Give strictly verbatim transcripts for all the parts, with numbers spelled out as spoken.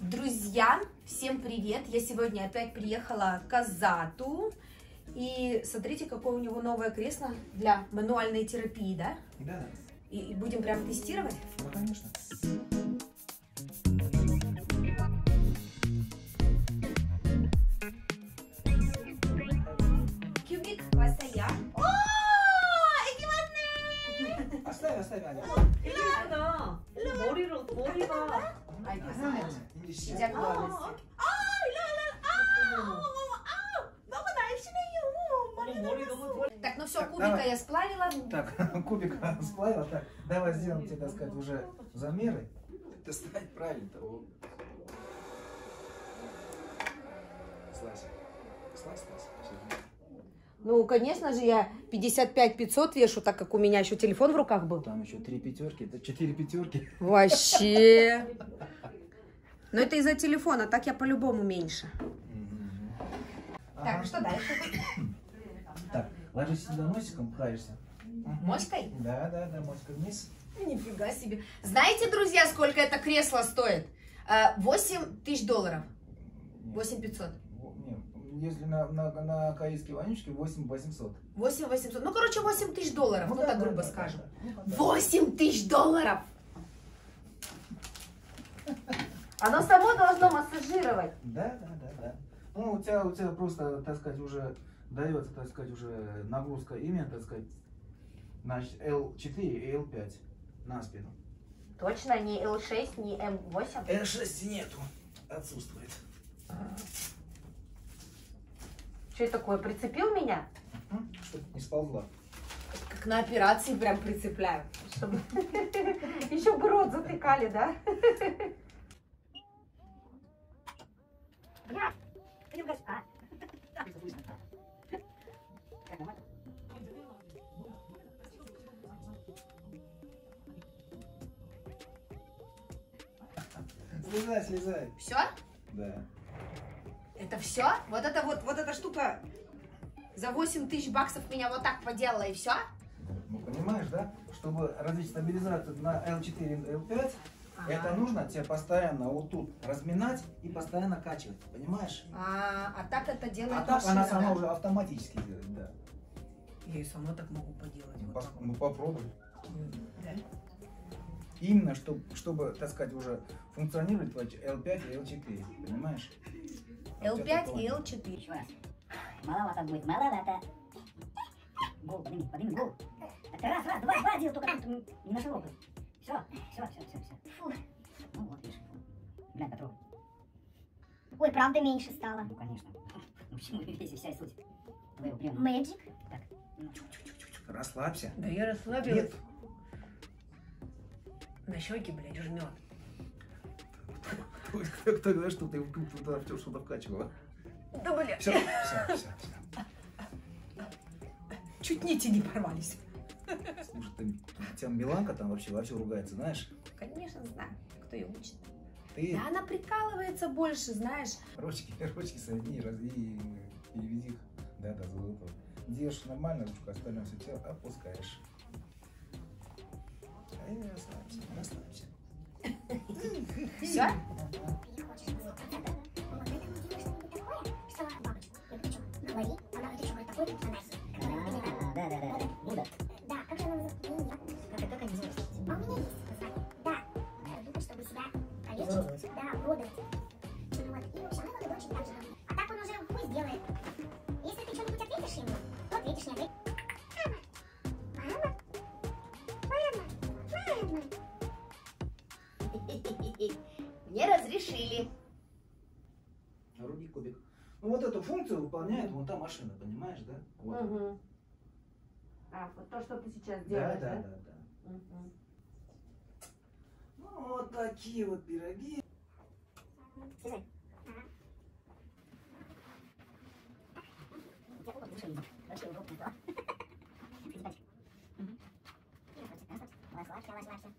Друзья, всем привет! Я сегодня опять приехала к Азату. И смотрите, какое у него новое кресло для мануальной терапии, да? Да. И, и будем прям тестировать? Ну, конечно. Кубик, васая. О, Оставь, оставь, Аня. 나 머리로 머리가 알겠습니다. Иди 시작하겠습니다. 머리 너무 Так, ну все, Так, кубика давай. я сплавила. Так, кубик сплавила. Так, давай сделаем тебе, так сказать, уже замеры. Ты ставь правильно-то. Вот. Слазь. Слазь, слазь. Всё. Ну, конечно же, я пятьдесят пять пятьсот вешу, так как у меня еще телефон в руках был. Там еще три пятерки, это четыре пятерки. Вообще. Но это из-за телефона, так я по-любому меньше. Так, что дальше? Так, ложись сюда носиком, пхаешься. Моськой? Да, да, да, моська вниз. Нифига себе. Знаете, друзья, сколько это кресло стоит? восемь тысяч долларов. восемь пятьсот. Нет, если на, на, на корейские вонючки восемь восемьсот. восемь восемьсот. Ну, короче, восемь тысяч долларов, ну, да, так да, грубо да, скажем. да, да. восемь тысяч долларов! Оно само должно массажировать. Да, да, да, да. Ну, у тебя, у тебя просто, так сказать, уже дается, так сказать, уже нагрузка именно, так сказать, значит, эл четыре и эл пять на спину. Точно, не эл шесть, не эм восемь? эл шесть нету, отсутствует. Что это такое, прицепил меня? Чтобы не сползла. Как на операции прям прицепляю. Чтобы еще бы рот затыкали, да? Слезай, слезай. Все? Да. Это все? Вот это вот, вот эта штука за восемь тысяч баксов меня вот так поделала и все? Ну, понимаешь, да? Чтобы развить стабилизацию на эл четыре и эл пять, Ага. это нужно тебе постоянно вот тут разминать и постоянно качивать, понимаешь? А, а так это делает А так машина, она сама да? уже автоматически делает, да. Я и сама так могу поделать. Ну, Вот пос- так вот. ну, попробуй. Да? Именно, чтобы, чтобы, так сказать, уже функционировать эл пять и эл четыре, понимаешь? эл пять Вот и это эл четыре. Еще раз. Маловато будет, маловато. Гол, подними, подними, гол. Так ты раз, раз, два, два делал, только тут не на широкую. Все, все, все, все, все. Фу. Ну вот, видишь. Глянь, потрогай. Ой, правда меньше стало. Ну, конечно. Ну, почему весь вся и суть твоего приема? Мэджик. Так. вот. Расслабься. Да я расслабилась. Нет. На щеки, блядь, жмет. Кто кто говорит, что ты туда что-то вкачивала? Да, блядь. Все, все, все, все. Чуть нити не порвались. Слушай, ты, у тебя Миланка там вообще вообще ругается, знаешь? Конечно, знаю, кто ее учит. Ты Да она прикалывается больше, знаешь. ручки, ручки соедини раз- и переведи их. Да, да, золотой. Держишь нормально ручку, остальное все тело опускаешь. И расслабься, расслабься. Все? Говори, она хочет что-нибудь такое, она А, да, да, да, да. Буда. да, как же она называется? Как это, как это называется? А у меня есть название. Да, любит, чтобы себя полегче, да, бодать. Ну вот, и в общем, она вот очень так же говорит. А так он уже пусть делает. Если ты что-нибудь ответишь ему, то ответишь, не ответишь. Мама, мама, мама, мама. Не разрешили. Руки кубик. Ну вот эту функцию выполняет вон та машина, понимаешь, да? Вот. Угу. А, вот то, что ты сейчас Да, делаешь, да, да? да, да. Мгм. Ну, вот такие вот пироги. Слезай. Вообще удобно было. Расслабься, расслабься.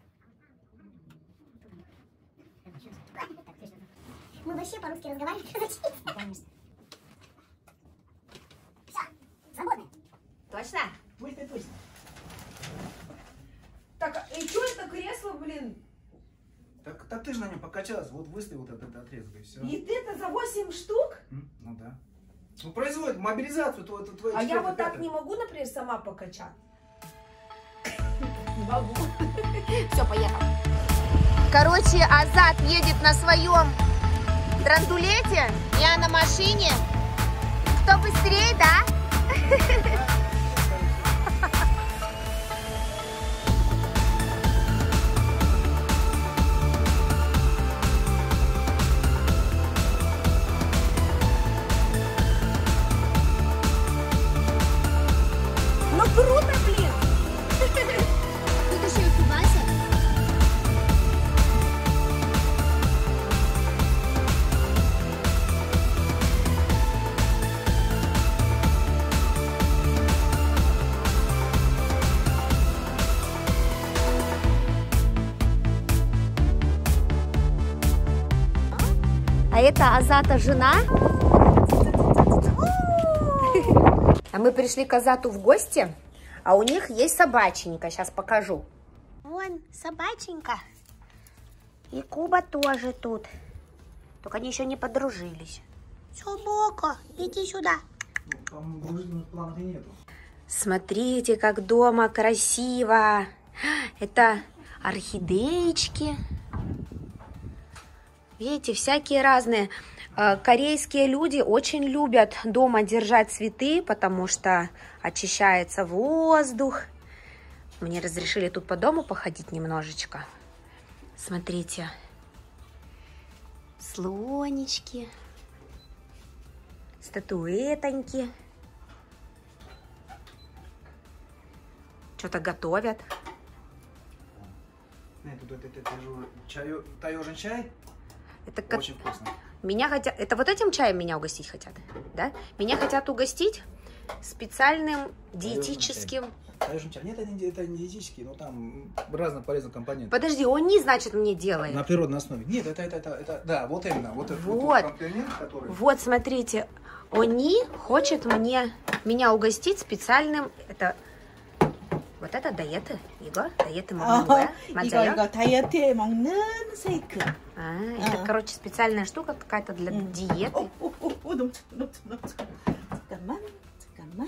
Мы вообще по-русски разговариваем. Ну, конечно. Все, свободны. Точно? Пусть и точно. Так, и что это кресло, блин? Так, так ты же на нем покачалась, вот выставил вот этот отрезок и все. И ты-то за восемь штук? Ну да. Ну производит мобилизацию, то это твоя. А я вот так не могу, например, сама покачать? Не могу. Все, поехал. Короче, Азат едет на своем драндулете, я на машине. Кто быстрее, да? Ну круто, блин! Тут еще и кубасик. А это Азата жена. А мы пришли к Азату в гости, а у них есть собаченька. Сейчас покажу. Вон собаченька. И Куба тоже тут. Только они еще не подружились. Собака, иди сюда. Ну, там дружественных планов и нету. Смотрите, как дома красиво. Это орхидеечки. Видите, всякие разные. Корейские люди очень любят дома держать цветы, потому что очищается воздух. Мне разрешили тут по дому походить немножечко. Смотрите. Слонечки. Статуэтоньки. Что-то готовят. Нет, тут это, это, это же чаю, таежный чай. Это как... Очень вкусно. Меня хотят... Это вот этим чаем меня угостить хотят, да? Меня хотят угостить специальным диетическим... Таежный чай. Нет, это не, это не диетический, но там разные полезные компоненты. Подожди, он не, значит, мне делает. На природной основе. Нет, это, это, это, это да, вот именно. Вот, этот Вот. вот компонент, который... Вот, смотрите. Они хочет мне... Меня угостить специальным... Это... Вот это диеты, 이거? диеты 먹는 거야? 이거 맞아요? 이거 다이어트에 먹는 쉐이크. А, это, А. короче, специальная штука какая-то для диеты. 오, 오, 오, 오, 넘쳐, 넘쳐, 넘쳐. 잠깐만, 잠깐만.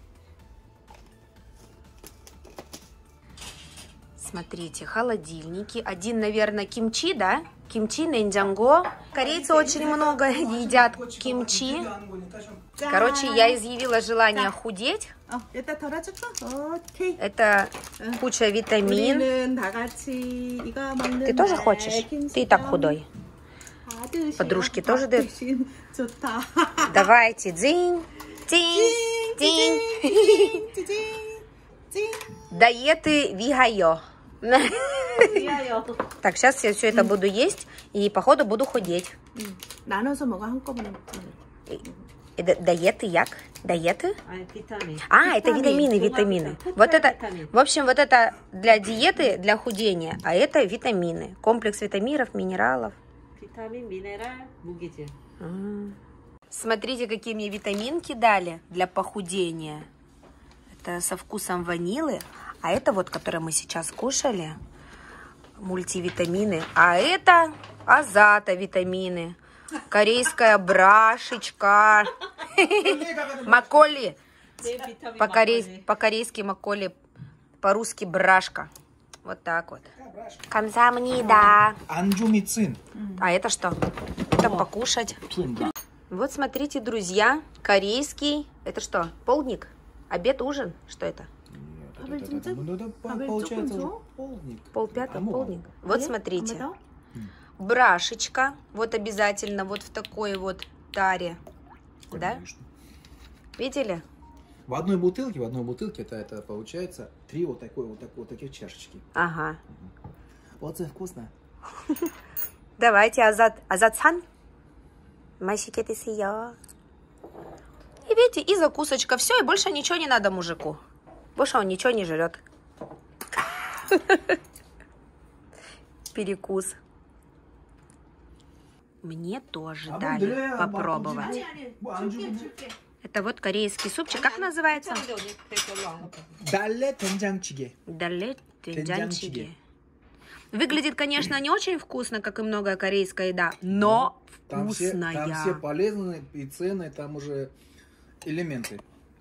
Смотрите, холодильники. Один, наверное, кимчи, да? Кимчи, нэнджанго. Корейцы очень много едят кимчи. Короче, я изъявила желание худеть. 어, 일단 덜어줄까? 오케이. Это куча витамин. 우리는 다 같이 이거 먹는 Ты тоже 날 хочешь? Ты и так худой. 아드시야, Подружки тоже дают? 아드시. 좋다. Давайте, дзинь, дзинь, дзинь. 찌징, 찌징. Диеты вигайо. 미안해요. Так, сейчас я все это буду есть и, походу, буду худеть. 응. 나눠서 먹어 한꺼번에 먹지. И ди- Диеты як? Диеты? 아니 비타민. А, это Витамин, витамины, 종합 витамины. витамин. Вот это, Витамин. в общем, вот это для диеты, для худения, а это витамины. Комплекс витаминов, минералов. 비타민, 미네랄, 무기질. М. Смотрите, какие мне витаминки дали для похудения. Это со вкусом ванилы. А это вот, которое мы сейчас кушали, мультивитамины. А это азата витамины. Корейская брашечка. Макколи. 내 비타민 По-корей- По-корейски макколи, по-русски брашка. Вот так вот. Камсамнида. Анджумицин. А это что? Это покушать. Вот смотрите, друзья, корейский. Это что? Полдник? Обед, ужин? Что это? 밥을 좀 짜? Ну, это 밥을 получается 조금 уже 줘? полдник. Полпятого, Кому? полдник. Вот 예? смотрите. 한번 더? Брашечка. Вот обязательно вот в такой вот таре. Да? Конечно. Видели? В одной бутылке, в одной бутылке это, это получается три вот такой вот, такой, вот таких чашечки. Ага. Вот это вкусно. Давайте, Азат, Азат-сан. Масике ты сия. И видите, и закусочка. Все, и больше ничего не надо мужику. Больше он ничего не жрет. Перекус. Мне тоже дали попробовать. Это вот корейский супчик. Как называется? Далле тенджанчиге. Дале 된장찌개. 된장찌개. Выглядит, конечно, не очень вкусно, как и многое корейская еда, но там вкусная. Все, там все полезные и ценные, там уже элементы.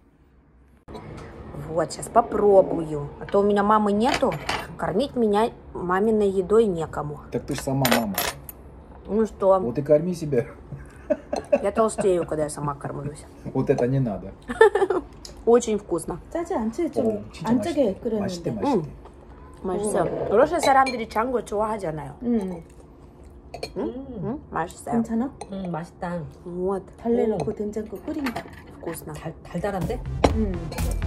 Вот, сейчас попробую. А то у меня мамы нету. Кормить меня маминой едой некому. Так ты же сама мама. Ну что? Вот и корми себя. Я толстею, когда я сама кормлюсь. Вот это не надо. Очень вкусно. 짜지 않지? 오, 좀 진짜 안 짜게 맛있대. 맛있대, 끓였는데. 맛있대. 맛있어요. 러시아 사람들이 짠 거 좋아하잖아요. 음. 응? 응? 맛있어요. 괜찮아? 음, 맛있다. Вот. 달래 넣고 된장국 끓인 거. Вкусно. 달, 달달한데? 음.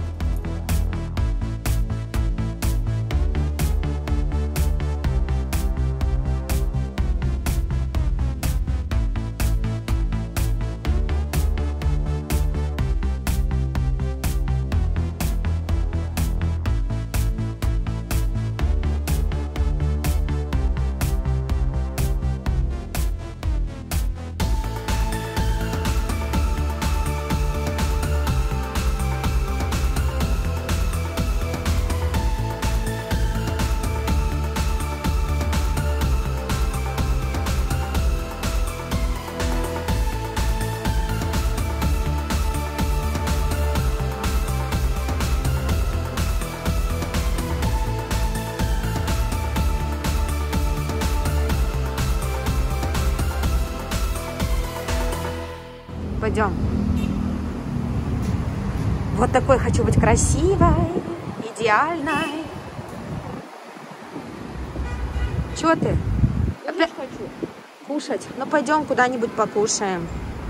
Пойдем. Вот такой хочу быть красивой, идеальной. Чего ты? Опять хочу. Кушать. Ну пойдем куда-нибудь покушаем.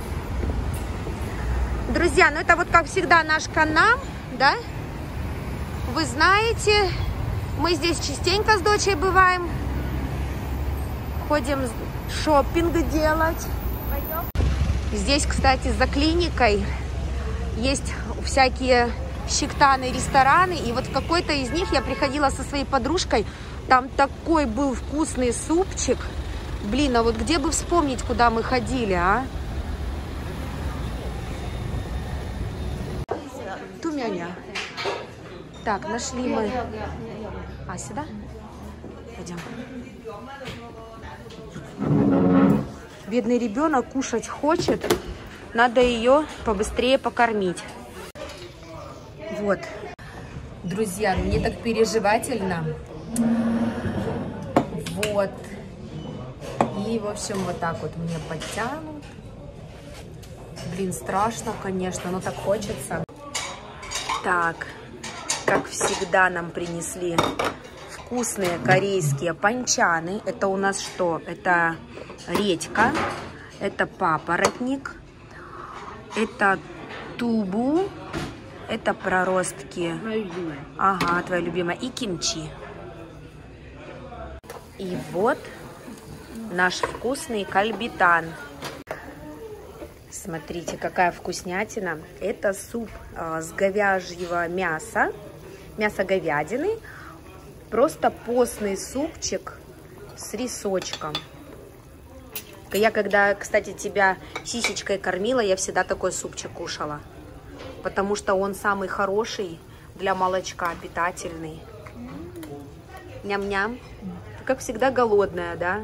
Друзья, ну это вот как всегда наш канал, да? Вы знаете, мы здесь частенько с дочей бываем. Ходим шопинг делать. Здесь, кстати, за клиникой есть всякие щектаны, рестораны. И вот в какой-то из них я приходила со своей подружкой. Там такой был вкусный супчик. Блин, а вот где бы вспомнить, куда мы ходили, а? Тумяня. Так, нашли мы. А, сюда? Пойдем. Бедный ребенок кушать хочет. Надо ее побыстрее покормить. Вот. Друзья, мне так переживательно. Вот. И, в общем, вот так вот мне подтянут. Блин, страшно, конечно, но так хочется. Так, как всегда нам принесли вкусные корейские панчаны. Это у нас что? Это редька, это папоротник, это тубу, это проростки. Моя любимая. Ага, твоя любимая. И кимчи. И вот наш вкусный кальбитан. Смотрите, какая вкуснятина. Это суп а, с говяжьего мяса, мясо говядины. Просто постный супчик с рисочком. Я когда, кстати, тебя сисечкой кормила, я всегда такой супчик кушала. Потому что он самый хороший для молочка, питательный. Ням-ням. Как всегда голодная, да?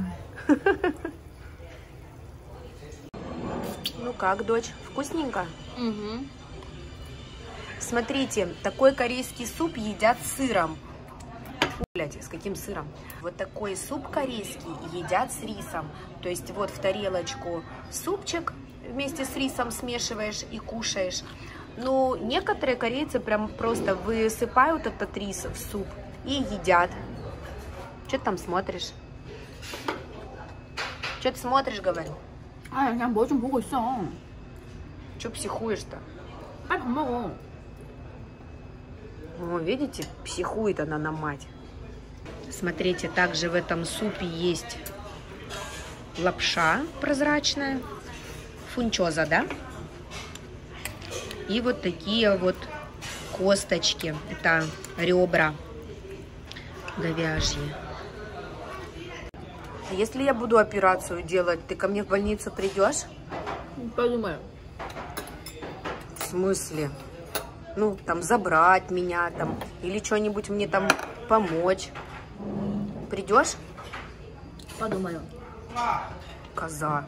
Ну как, дочь, вкусненько? Угу. Смотрите, такой корейский суп едят с сыром. Блять, с каким сыром? Вот такой суп корейский едят с рисом. То есть вот в тарелочку супчик вместе с рисом смешиваешь и кушаешь. Ну, некоторые корейцы прям просто высыпают этот рис в суп и едят. Что ты там смотришь? Что ты смотришь, говорю? 아, 그냥 뭐 좀 보고 있어. Что психуешь-то? 빨리 밥 먹어. О, видите, психует она на мать. Смотрите, также в этом супе есть лапша прозрачная, фунчоза, да? И вот такие вот косточки, это ребра говяжьи. Если я буду операцию делать, ты ко мне в больницу придешь? Подумаю. В смысле? Ну, там, забрать меня, там, или что-нибудь мне там помочь. Придешь? Подумаю. Коза.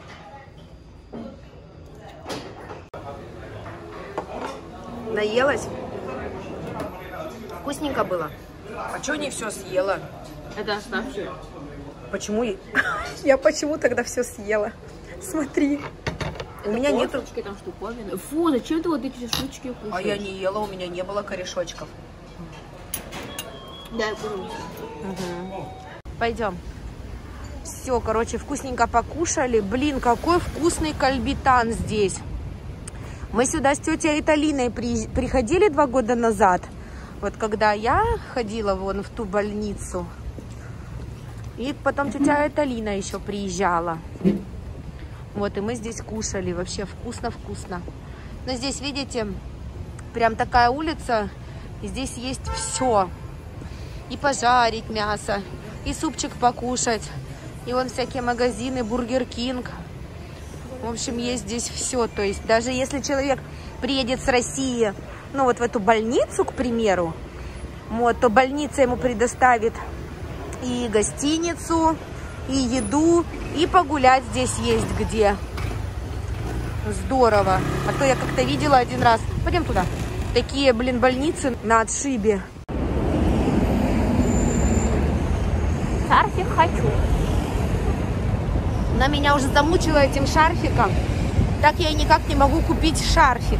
Наелась? Вкусненько было? А что не все съела? Это оставьте. Почему? я- Я почему тогда все съела? Смотри. У меня нету... Косточки, там штуковины. Фу, зачем ты вот эти штучки кушаешь? А я не ела, у меня не было корешочков. Да, я кушаю. Пойдем. Все, короче, вкусненько покушали. Блин, какой вкусный кальбитан здесь. Мы сюда с тетей Италиной при... приходили два года назад. Вот когда я ходила вон в ту больницу. И потом тетя Италина еще приезжала. Вот, и мы здесь кушали. Вообще вкусно-вкусно. Но здесь, видите, прям такая улица. И здесь есть все. И пожарить мясо, и супчик покушать. И вон всякие магазины, Бургер Кинг. В общем, есть здесь все. То есть даже если человек приедет с России, ну вот в эту больницу, к примеру, вот, то больница ему предоставит и гостиницу, и еду, и погулять здесь есть где. Здорово. А то я как-то видела один раз. Пойдем туда. Такие, блин, больницы на отшибе. Шарфик хочу. Она меня уже замучила этим шарфиком. Так я и никак не могу купить шарфик.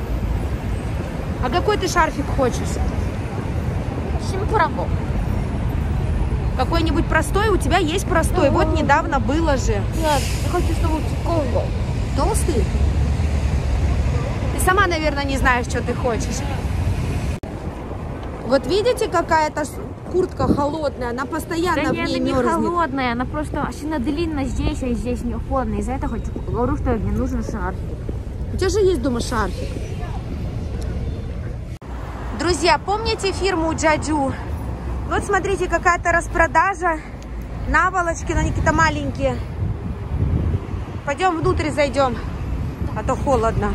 А какой ты шарфик хочешь? Симпурако. Какой-нибудь простой? У тебя есть простой. Вот недавно было же. Нет, я хочу, чтобы Конго. Толстый? Ты сама, наверное, не знаешь, что ты хочешь. Вот видите, какая-то куртка холодная, она постоянно Да в нет, ней она не мерзнет. холодная, она просто сильно длинная здесь, а здесь не холодно. Из-за этого хочу, говорю, что мне нужен шарфик. У тебя же есть дома шарфик. Друзья, помните фирму Джаджу? Вот смотрите, какая-то распродажа. Наволочки, но они какие-то маленькие. Пойдем внутрь зайдем, а то холодно.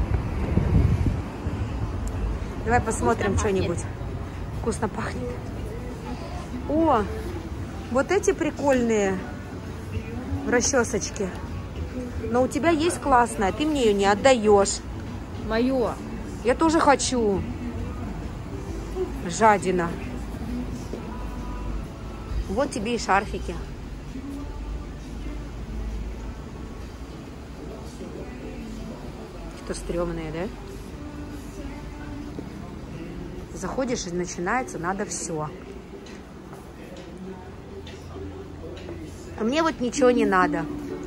Давай посмотрим что-нибудь. Вкусно пахнет. О, вот эти прикольные расчесочки. Но у тебя есть классная, ты мне ее не отдаешь. Мое. Я тоже хочу. Жадина. Вот тебе и шарфики. Что стрёмные, да? Заходишь и начинается, надо все. А мне вот ничего не надо.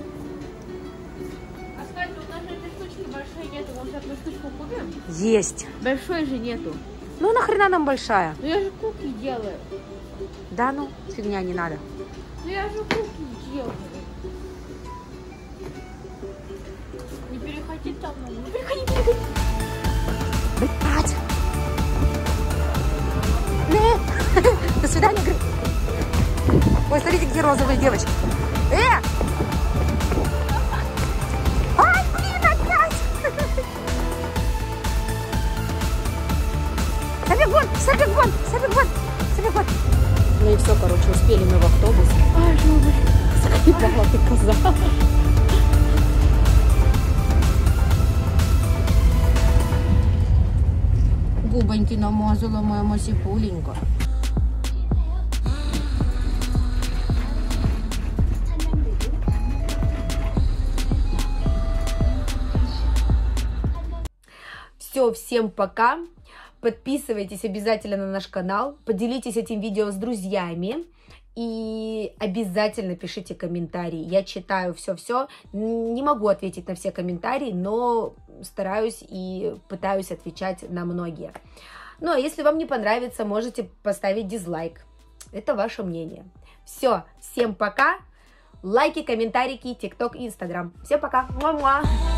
А скажи, у нас же этой штучки большой нету, может одну штучку купим? Есть. Большой же нету. Ну нахрена нам большая? Ну я же куки делаю. Да ну, фигня, не надо. Ну я же куки делаю. Не переходи там, не переходи, не переходи. Блядь. До свидания, говорит. Ой, смотрите, где розовые девочки. Э! Ай, блин, опять! Собегон, собегон, собегон, собегон. Ну и все, короче, успели мы в автобус. Ай, жопа. Закипала ты, коза. Губоньки намазала моя масипуленька. Все, всем пока. Подписывайтесь обязательно на наш канал. Поделитесь этим видео с друзьями. И обязательно пишите комментарии. Я читаю все-все. Не могу ответить на все комментарии, но стараюсь и пытаюсь отвечать на многие. Ну, а если вам не понравится, можете поставить дизлайк. Это ваше мнение. Все, всем пока. Лайки, комментарики, тикток и инстаграм. Всем пока. Муа-муа.